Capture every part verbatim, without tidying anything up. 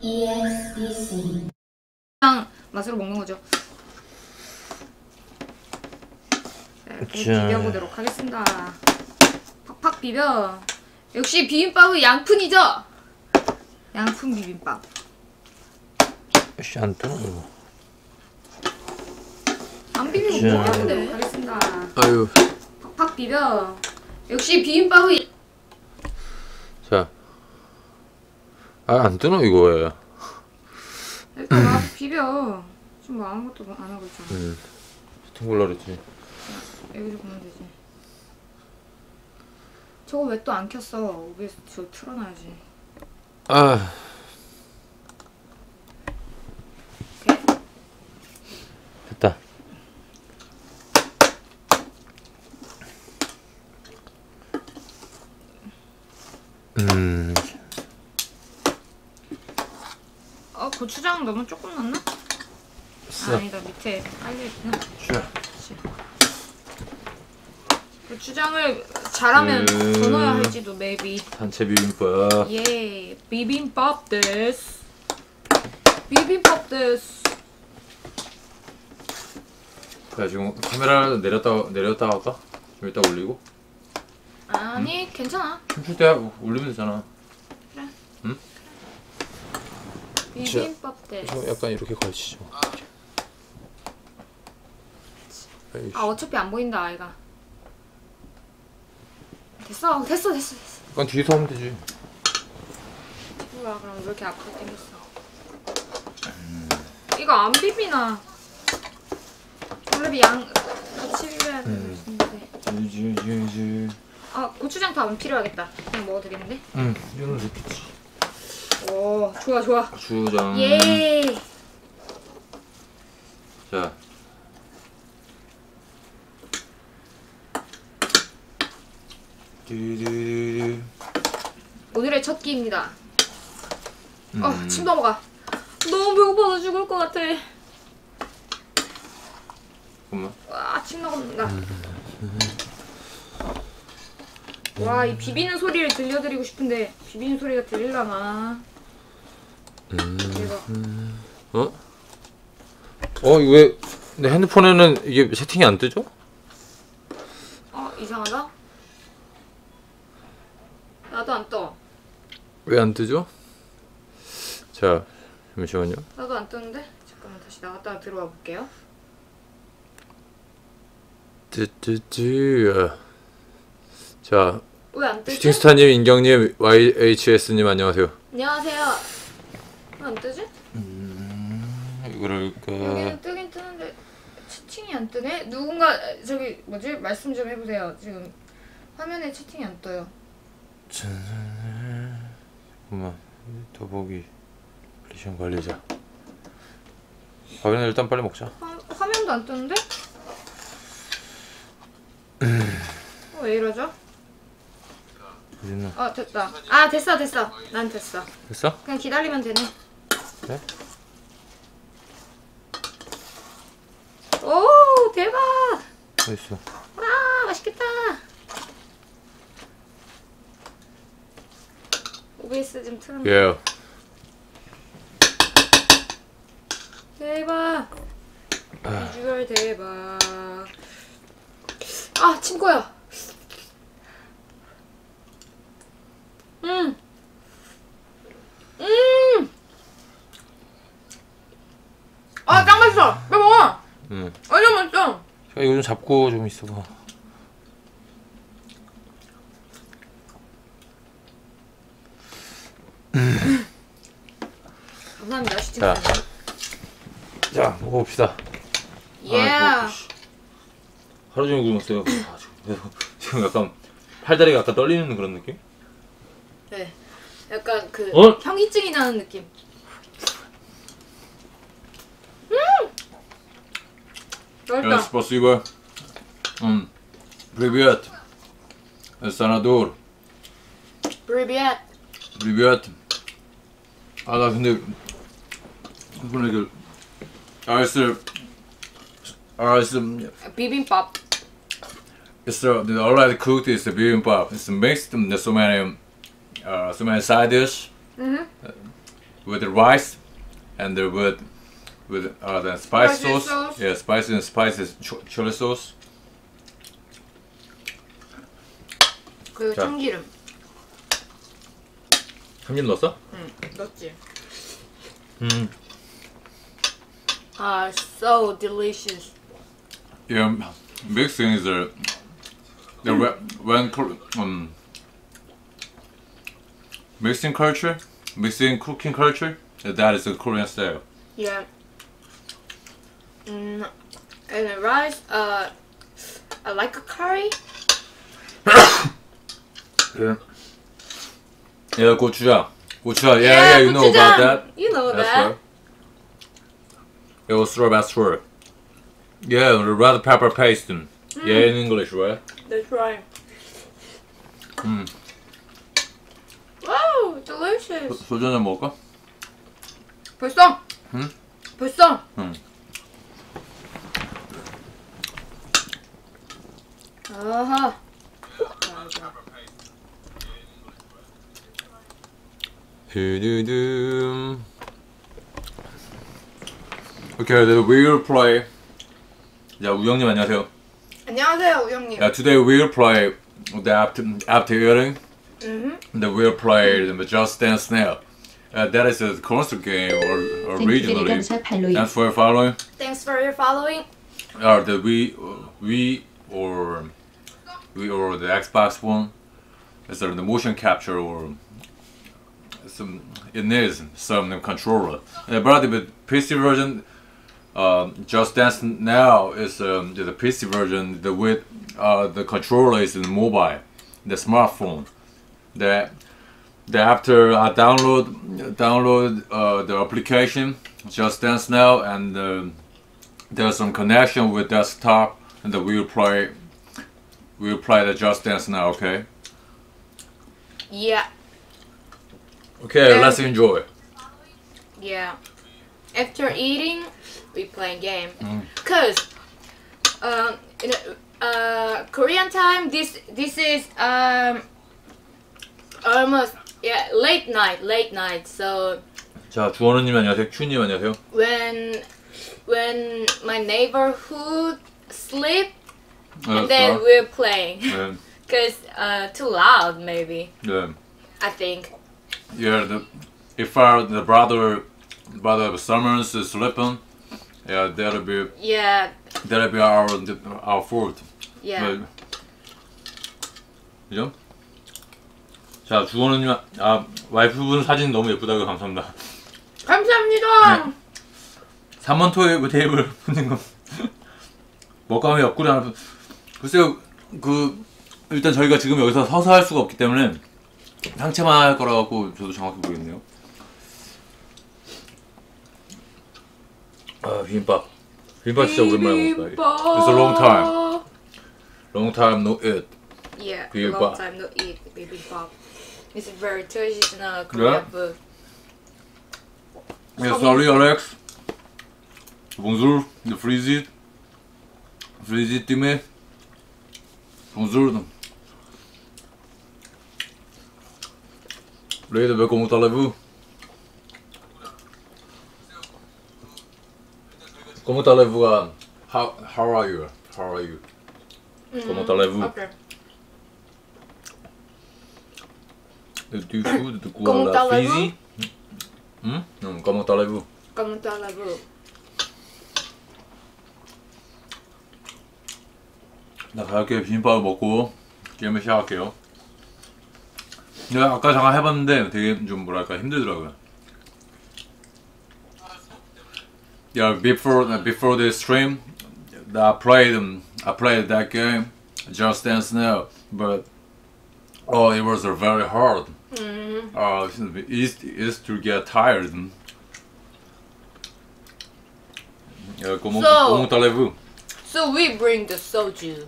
이에스비씨 그냥 맛으로 먹는 거죠. 이렇게 비벼보도록 하겠습니다. 팍팍 비벼. 역시 비빔밥은 양푼이죠? 양푼 비빔밥. 씨, 안 뜨는 거. 안 비비면 못하는데. 하겠습니다. 아유. 팍팍 비벼. 역시 비빔밥은. 자. 아, 안 뜨노 이거에. 일단 막 비벼. 지금 뭐 아무것도 안 하고 있잖아. 응. 세팅 골라 그랬지. 여기서 보면 되지. 저거 왜 또 안 켰어? 오비에스 저 틀어놔야지. 아. 오케이. 됐다. 음. 어, 고추장 너무 조금 넣나? 아, 아니다, 밑에 깔려있구나. 자. 고추장을 잘하면 음. 더 넣어야 할지도 maybe. 단체 비빔밥. 예, 비빔밥 데스. 비빔밥 데스. 야, 지금 카메라 내렸다 내렸다 할까? 좀 이따 올리고. 아니, 응? 괜찮아. 춤출 때 올리면 되잖아. 그래. 응? 비빔밥 데스. 좀 약간 이렇게 걸치죠. 아, 어차피 안 보인다, 아이가. 됐어, 됐어, 됐어, 됐어. 약간 뒤에서 하면 되지. 뭐야, 그럼 왜 이렇게 앞으로 당겼어? 음. 이거 안 비비나? 원래 양 같이 비벼야 되는데. 유지 유지 유지. 아, 고추장 다 안 필요하겠다. 그냥 먹어드리는데? 응, 이거는 됐겠지. 오, 좋아, 좋아. 고추장. 예. 자. 뚜두두두. 오늘의 첫 끼입니다. 음. 어, 침 넘어가. 너무 배고파서 죽을 것 같아. 잠깐만. 와, 침 넘어간다. 와, 이 비비는 소리를 들려드리고 싶은데 비비는 소리가 들리려나? 음. 대박. 어? 어, 이거 왜 내 핸드폰에는 이게 세팅이 안 뜨죠? 어, 이상하다. 나도 안 떠. 왜 안 뜨죠? 자, 잠시만요. 나도 안 뜨는데? 잠깐만 다시 나갔다가 들어와 볼게요. 뜨뜨뜨. 자, 왜 안 뜨지? 슈팅스타님, 인경님, 와이에이치에스님 안녕하세요. 안녕하세요. 왜 안 뜨지? 음, 이거를 여기는 뜨긴 뜨는데 채팅이 안 뜨네? 누군가 저기 뭐지? 말씀 좀 해보세요. 지금 화면에 채팅이 안 떠요. 잠깐만, 더보기 플리션 관리자. 밥이나 일단 빨리 먹자. 화, 화면도 안 뜨는데? 어, 왜 이러죠? 어딨나? 어, 됐다. 아, 됐어, 됐어. 난 됐어. 됐어? 그냥 기다리면 되네. 그래? 오, 대박! 됐어. 와, 맛있겠다. 오비에스 좀 틀어놔. 예. 대박. 비주얼 대박. 아, 친구야. 음. 음. 아, 짱 맛있어. 빨리 먹어. 응. 완전 맛있어. 야, 이거 좀 잡고 좀 있어봐. 감사합니다, 슈팅. 자. 자, 먹어봅시다. 예. 아, 하루 종일 굶었어요. 아, 지금, 지금 약간 팔다리가 약간 떨리는 그런 느낌? 네. 약간 그 어? 현기증이 나는 느낌. 음! 맛있다. Спасибо. 음, привет. Санадор. Привет. Привет. 아, 나 근데 이번에 그 알스 알스 비빔밥. It's the, the already cooked is the bibimbap. It's mixed. There's so many uh, so many side dish. 음. with the rice and the, with with uh, the spice Spicy sauce. sauce. Yeah, spicy and spicy ch- chili sauce. 그리고 자. 참기름. 참기름 넣었어? 응, 넣었지. 음. 아, so delicious. Yeah, big thing is the the re- when coo- um mixing culture, mixing cooking culture. That is the Korean style. Yeah. Mm, and the rice, uh, I like a curry. Yeah. Yeah, gochujang. Gochujang. Yeah, yeah, you know about that. You know That's that. right. It was throw that's true. Yeah, the red pepper paste. Mm. Yeah, in English, right? That's right. 음. Wow, delicious. 소주 한잔 먹을까? 벌써? 응? 벌써? 응. 아하. 두두둠. Okay, then we will play. 자, 우영님 안녕하세요. 안녕하세요, 우영님. Yeah, today we will play the after after eating. Mm-hmm. The we'll play the Just Dance Now. Uh, that is a concert game or originally. Thanks for following. Thanks for your following. Or the we we or we or the Xbox One. Is there the motion capture or some? It needs some controller. Uh, but the P C version. Um, Just Dance Now is um, the P C version. The with uh, the controller is in the mobile, the smartphone. The, the after I download download uh, the application Just Dance Now, and uh, there's some connection with desktop, and the we'll play we'll play the Just Dance Now. Okay. Yeah. Okay, And- let's enjoy. Yeah. After eating, we play game. Mm. Cause, um, in uh, Korean time, this this is um almost yeah late night, late night. So 자, 주원우님 안녕하세요. 큐님 안녕하세요. when when my neighborhood sleep, 네, and then we're playing. 네, Cause uh too loud maybe. 네. I think. Yeah, the if our the brother brother Summers is sleeping, yeah, that'll be Yeah. that'll be our our fault. Yeah. 네. 그죠? 자, 주원우님 아 와이프분 사진 너무 예쁘다고 감사합니다. 감사합니다. 삼 번 토 테이블 붙는 거 먹감이 옆구리 하나. 글쎄요, 그 일단 저희가 지금 여기서 서서 할 수가 없기 때문에 상체만 할 거라 갖고 저도 정확히 모르겠네요. 아, 비빔밥. 비빔밥 진짜 오랜만에 먹었다. It's a long time. Long time no eat. Yeah, 비빔밥. long time no eat bibimbap. It's very traditional Korean Yeah? food. Yeah, sorry Alex. Bonjour, the Frizzy. Frizzy Timé. Bonjour. Lady, comment allez-vous? Comment allez-vous? uh, How how are you? How are you? Comment allez-vous? Okay. Du food, du coup, Comment la allez-vous? Frizzy. Hmm? Non, comment allez-vous? Comment allez-vous? 나 가볍게 비빔밥을 먹고 게임을 시작할게요. 내가 아까 잠깐 해봤는데 되게 좀 뭐랄까 힘들더라고요. Yeah, before before the stream, I played um, I played that game, Just Dance Now, but oh, it was uh, very hard. Mm. Uh, it's it's to get tired. Yeah, comment So- comment allez-vous? So we bring the soju.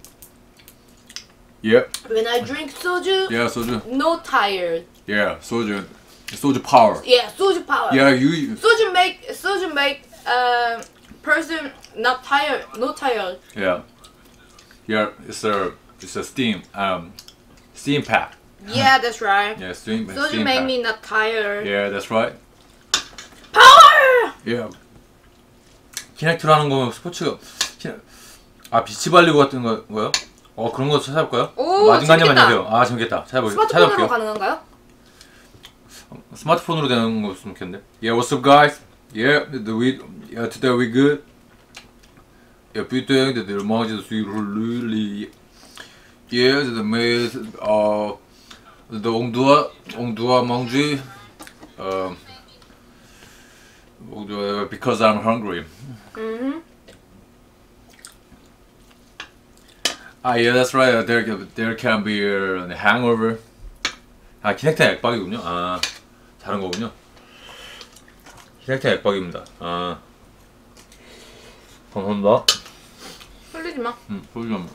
Yeah, When I drink soju, yeah, soju. no tired. Yeah, soju, soju power. Yeah, soju power. Yeah, you. Soju make soju make um person not tired, no tired. Yeah, yeah, it's a it's a steam um steam pack. Yeah, that's right. Yeah, steam Soju steam make pack. me not tired. Yeah, that's right. 예. 키넥트라는 거 스포츠가 키넥... 아 비치발리 같은 거 거요? 어 그런 거 찾아볼까요? 오, 마징가님 재밌겠다. 안녕하세요. 아 재밌겠다. 찾아보 스마트폰으로 찾아볼게요. 가능한가요? 스마트폰으로 되는 거였으면 좋겠는데. Yeah, what's up, guys? Yeah, the we yeah today we good. Yeah, putain, de moi je suis really. Yeah, the mais euh on doit on doit manger. Um, because I'm hungry. Mm-hmm. Ah, yeah, that's right. There, there can be a hangover. 아, 키넥트 액박이군요. 아, 다른 거군요. 키넥트 액박입니다. 아, 감사합니다. 흘리지 마. 음, 소주점.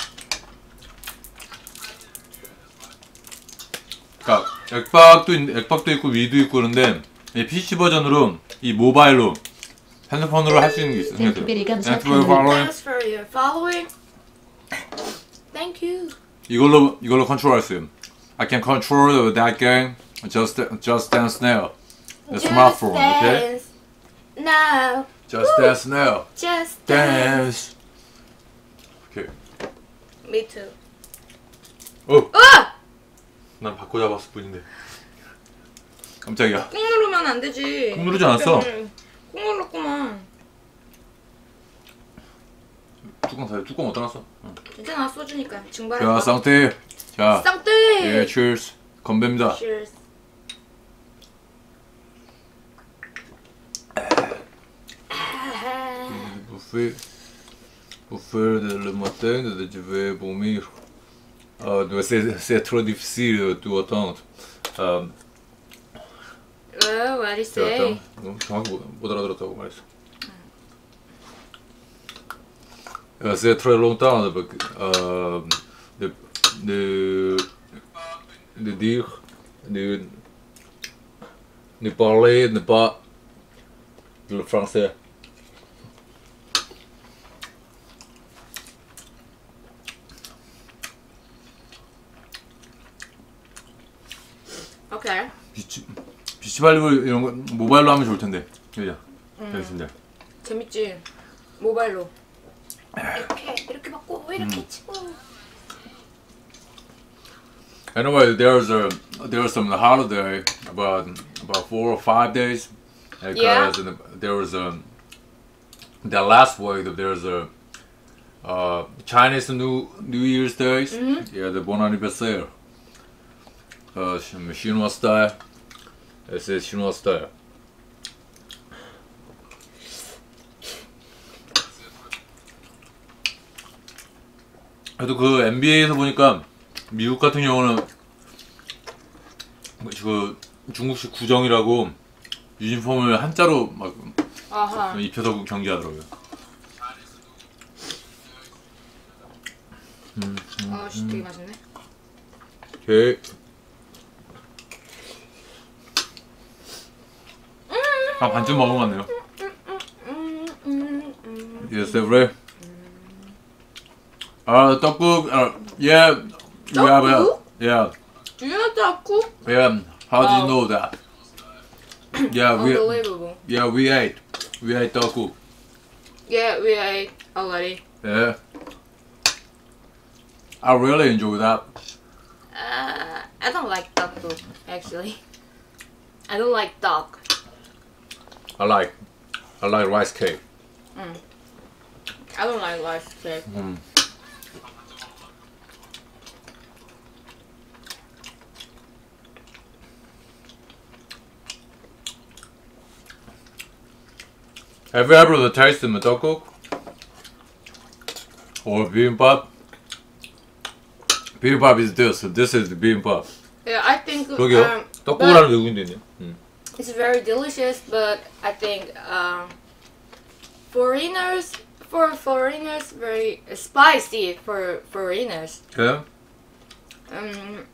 그러니까 액박도 있, 액박도 있고 위도 있고 그런데 이 피씨 버전으로 이 모바일로 핸드폰으로 할 수 있는 게 있어요. Thanks for your following. Thank you. 이걸로 이걸로 컨트롤할 수 있어요. I can control that game just just dance now. The Just smartphone, dance okay? now. Just Woo. dance now. Just dance. Dance. Okay. Me too. 어, 아! 난 바꿔 잡았을 뿐인데. 깜짝이야. 꾹 누르면 안 되지. 꾹 누르지 않았어. 꾹 눌렀구만. 뚜껑 다 뚜껑 어디다 놨어? 응. 괜찮아, 소주니까 증발해. 자, 쌍떼. 자, 쌍떼. 예, cheers. 건배입니다. Cheers. Buffet, buffet de le matin, de je vais vomir. Euh, c'est, c'est trop difficile de attendre. Euh, Oh, what do you say? 어, 정확히 못, 못 알아들었다고 말했어. Euh, c'est très longtemps euh, de, de, de dire, de, de parler, ne pas le français. Okay. 비치, 비치발리볼 이런 거 모바일로 하면 좋을 텐데. 여자. 음. 알겠습니다. 재밌지? 모바일로. 이렇게 이렇게 받고 이렇게 음. 치고. Anyway, there's a there's some holiday about about four or five days. Because Yeah. in the, there was a the last week there's a uh, Chinese New New Year's days. Mhm. Yeah, the bon anniversaire. Uh, Chinois style. It's a Chinois style. 그래도 그 엔비에이에서 보니까 미국 같은 경우는 그 중국식 구정이라고 유니폼을 한자로 막 아하. 입혀서 경기하더라고요. 음, 음, 아, 씨, 되게 맛있네. 오케이. 아, 반쯤 먹은 것 같네요. 음, 음, 음. Yes, c'est vrai. 아, 떡국, 아, yeah, we have a, 떡국? yeah, Do you know 떡국? yeah. How do you Wow. know that? Yeah, we, Unbelievable. yeah, we ate, we ate 떡국. Yeah, we ate already. Yeah, I really enjoy that. Uh, I don't like 떡국, actually. I don't like duck. I like, I like rice cake. Mm. I don't like rice cake. 음. Have you ever tasted 떡국 or bibimbap? Bibimbap is this. This is the bibimbap. Yeah, I think 저기요. um, 떡국을 하는 외국인도 있네요. 음. it's very delicious, but I think um, foreigners for foreigners very spicy for foreigners. 그래요? Um,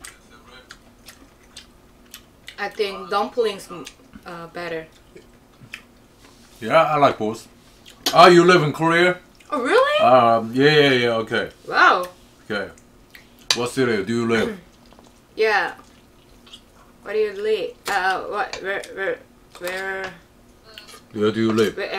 I think dumplings uh, better. Yeah, I like both. Ah, you live in Korea? Oh really? Um, yeah, yeah, yeah. Okay, Wow. okay. What city do you live? Yeah. Where do you live? Uh, what? Where? Where? Where? Where do you live? Where